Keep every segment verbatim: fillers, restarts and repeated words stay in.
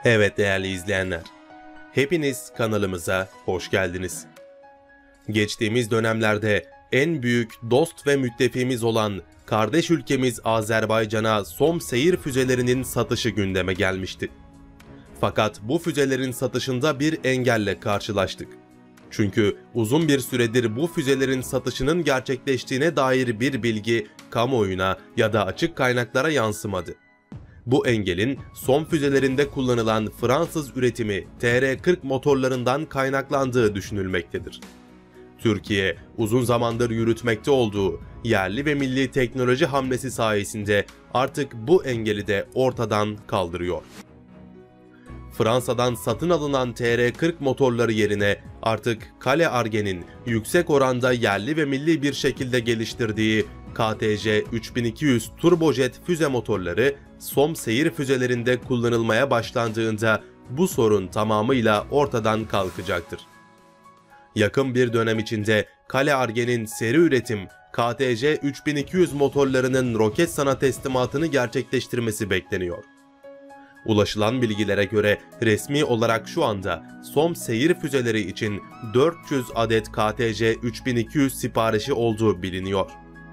Evet değerli izleyenler, hepiniz kanalımıza hoş geldiniz. Geçtiğimiz dönemlerde en büyük dost ve müttefiğimiz olan kardeş ülkemiz Azerbaycan'a SOM seyir füzelerinin satışı gündeme gelmişti. Fakat bu füzelerin satışında bir engelle karşılaştık. Çünkü uzun bir süredir bu füzelerin satışının gerçekleştiğine dair bir bilgi kamuoyuna ya da açık kaynaklara yansımadı. Bu engelin SOM füzelerinde kullanılan Fransız üretimi T R kırk motorlarından kaynaklandığı düşünülmektedir. Türkiye, uzun zamandır yürütmekte olduğu yerli ve milli teknoloji hamlesi sayesinde artık bu engeli de ortadan kaldırıyor. Fransa'dan satın alınan T R kırk motorları yerine artık Kale Arge'nin yüksek oranda yerli ve milli bir şekilde geliştirdiği K T J üç bin iki yüz turbojet füze motorları SOM seyir füzelerinde kullanılmaya başlandığında bu sorun tamamıyla ortadan kalkacaktır. Yakın bir dönem içinde Kale Arge'nin seri üretim K T J üç bin iki yüz motorlarının Roketsan'a teslimatını gerçekleştirmesi bekleniyor. Ulaşılan bilgilere göre resmi olarak şu anda SOM seyir füzeleri için dört yüz adet K T J üç bin iki yüz siparişi olduğu biliniyor.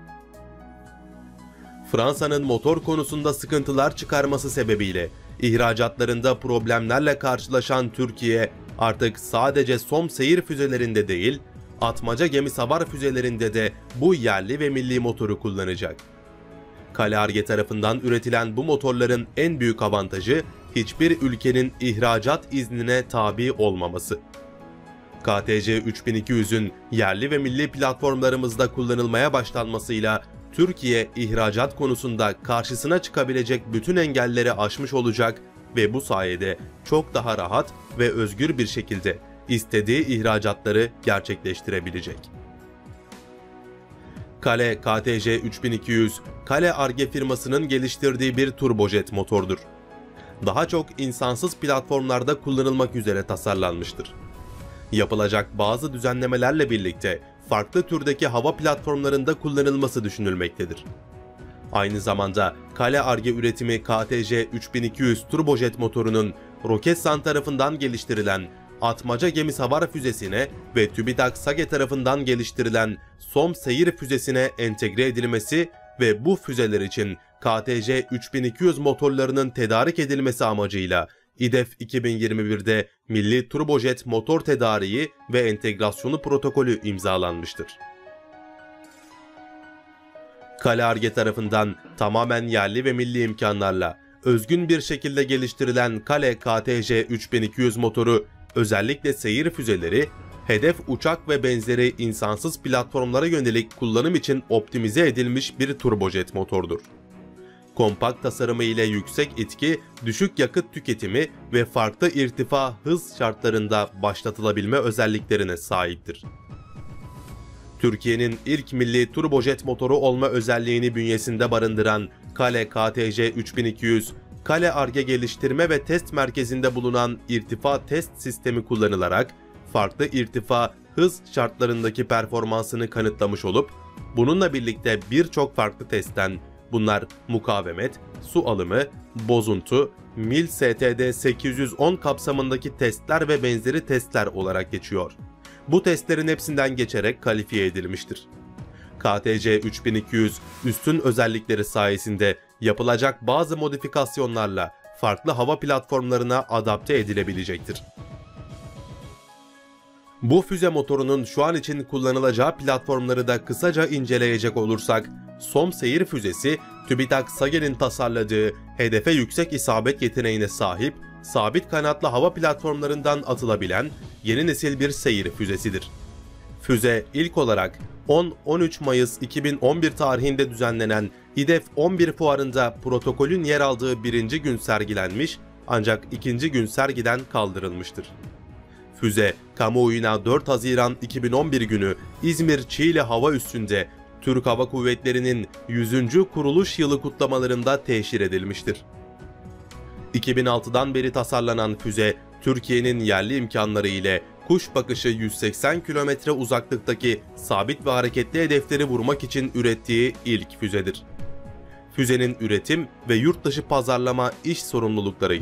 Fransa'nın motor konusunda sıkıntılar çıkarması sebebiyle ihracatlarında problemlerle karşılaşan Türkiye artık sadece SOM seyir füzelerinde değil, atmaca gemi savar füzelerinde de bu yerli ve milli motoru kullanacak. Kale Arge tarafından üretilen bu motorların en büyük avantajı hiçbir ülkenin ihracat iznine tabi olmaması. K T J üç bin iki yüzün yerli ve milli platformlarımızda kullanılmaya başlanmasıyla Türkiye ihracat konusunda karşısına çıkabilecek bütün engelleri aşmış olacak ve bu sayede çok daha rahat ve özgür bir şekilde istediği ihracatları gerçekleştirebilecek. Kale K T J üç bin iki yüz, Kale Arge firmasının geliştirdiği bir turbojet motordur. Daha çok insansız platformlarda kullanılmak üzere tasarlanmıştır. Yapılacak bazı düzenlemelerle birlikte farklı türdeki hava platformlarında kullanılması düşünülmektedir. Aynı zamanda Kale Arge üretimi K T J üç bin iki yüz turbojet motorunun Roketsan tarafından geliştirilen atmaca gemi savar füzesine ve TÜBİTAK SAGE tarafından geliştirilen SOM seyir füzesine entegre edilmesi ve bu füzeler için K T J üç bin iki yüz motorlarının tedarik edilmesi amacıyla İ D E F iki bin yirmi bir'de Milli Turbojet Motor Tedariği ve Entegrasyonu Protokolü imzalanmıştır. Kale Arge tarafından tamamen yerli ve milli imkanlarla özgün bir şekilde geliştirilen Kale K T J üç bin iki yüz motoru özellikle seyir füzeleri, hedef uçak ve benzeri insansız platformlara yönelik kullanım için optimize edilmiş bir turbojet motordur. Kompakt tasarımı ile yüksek itki, düşük yakıt tüketimi ve farklı irtifa hız şartlarında başlatılabilme özelliklerine sahiptir. Türkiye'nin ilk milli turbojet motoru olma özelliğini bünyesinde barındıran Kale K T J üç bin iki yüz, Kale Arge Geliştirme ve Test Merkezi'nde bulunan irtifa test sistemi kullanılarak farklı irtifa hız şartlarındaki performansını kanıtlamış olup, bununla birlikte birçok farklı testten, bunlar mukavemet, su alımı, bozuntu, mil S T D sekiz yüz on kapsamındaki testler ve benzeri testler olarak geçiyor. Bu testlerin hepsinden geçerek kalifiye edilmiştir. K T J üç bin iki yüz üstün özellikleri sayesinde yapılacak bazı modifikasyonlarla farklı hava platformlarına adapte edilebilecektir. Bu füze motorunun şu an için kullanılacağı platformları da kısaca inceleyecek olursak, SOM seyir füzesi, TÜBİTAK SAGE'nin tasarladığı hedefe yüksek isabet yeteneğine sahip, sabit kanatlı hava platformlarından atılabilen yeni nesil bir seyir füzesidir. Füze ilk olarak on on üç Mayıs iki bin on bir tarihinde düzenlenen İ D E F on bir fuarında protokolün yer aldığı birinci gün sergilenmiş ancak ikinci gün sergiden kaldırılmıştır. Füze, kamuoyuna dört Haziran iki bin on bir günü İzmir Çiğli Hava Üssü'nde Türk Hava Kuvvetleri'nin yüzüncü kuruluş yılı kutlamalarında teşhir edilmiştir. iki bin altı'dan beri tasarlanan füze, Türkiye'nin yerli imkanları ile kuş bakışı yüz seksen kilometre uzaklıktaki sabit ve hareketli hedefleri vurmak için ürettiği ilk füzedir. Füzenin üretim ve yurt dışı pazarlama iş sorumlulukları ise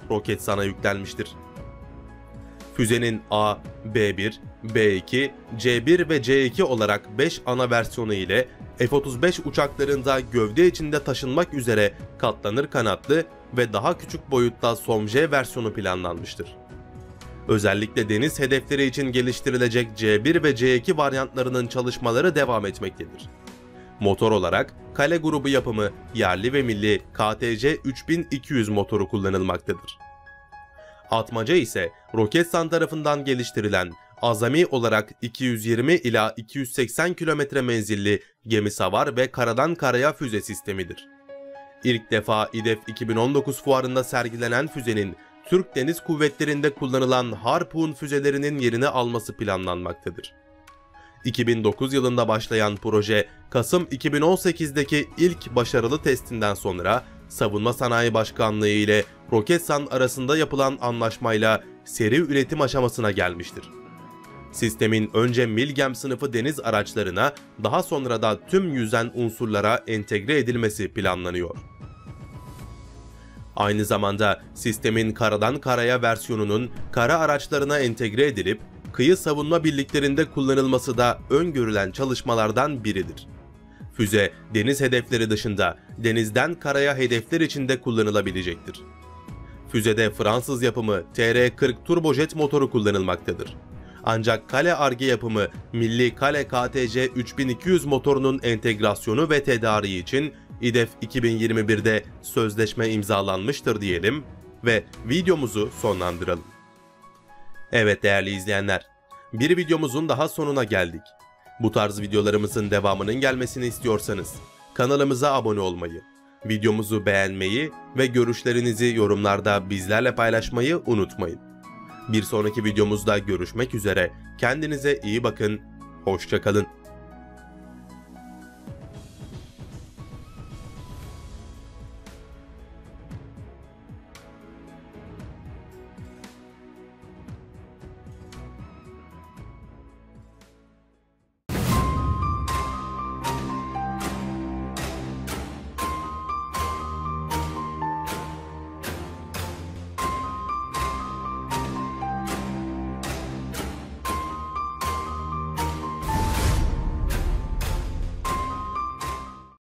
Roketsan'a yüklenmiştir. Füzenin A, B bir, B iki, C bir ve C iki olarak beş ana versiyonu ile F otuz beş uçaklarında gövde içinde taşınmak üzere katlanır kanatlı ve daha küçük boyutta SOMJ versiyonu planlanmıştır. Özellikle deniz hedefleri için geliştirilecek C bir ve C iki varyantlarının çalışmaları devam etmektedir. Motor olarak Kale grubu yapımı yerli ve milli K T C üç bin iki yüz motoru kullanılmaktadır. Atmaca ise Roketsan tarafından geliştirilen azami olarak iki yüz yirmi ila iki yüz seksen kilometre menzilli gemi-savar ve karadan karaya füze sistemidir. İlk defa İ D F iki bin on dokuz fuarında sergilenen füzenin Türk Deniz Kuvvetleri'nde kullanılan Harpoon füzelerinin yerini alması planlanmaktadır. iki bin dokuz yılında başlayan proje, Kasım iki bin on sekiz'deki ilk başarılı testinden sonra Savunma Sanayi Başkanlığı ile Roketsan arasında yapılan anlaşmayla seri üretim aşamasına gelmiştir. Sistemin önce Milgem sınıfı deniz araçlarına, daha sonra da tüm yüzen unsurlara entegre edilmesi planlanıyor. Aynı zamanda sistemin karadan karaya versiyonunun kara araçlarına entegre edilip kıyı savunma birliklerinde kullanılması da öngörülen çalışmalardan biridir. Füze, deniz hedefleri dışında denizden karaya hedefler için de kullanılabilecektir. Füzede Fransız yapımı T R kırk turbojet motoru kullanılmaktadır. Ancak Kale Ar-Ge yapımı milli Kale K T C üç bin iki yüz motorunun entegrasyonu ve tedariği için İ D F iki bin yirmi bir'de sözleşme imzalanmıştır diyelim ve videomuzu sonlandıralım. Evet değerli izleyenler, bir videomuzun daha sonuna geldik. Bu tarz videolarımızın devamının gelmesini istiyorsanız kanalımıza abone olmayı, videomuzu beğenmeyi ve görüşlerinizi yorumlarda bizlerle paylaşmayı unutmayın. Bir sonraki videomuzda görüşmek üzere, kendinize iyi bakın, hoşça kalın.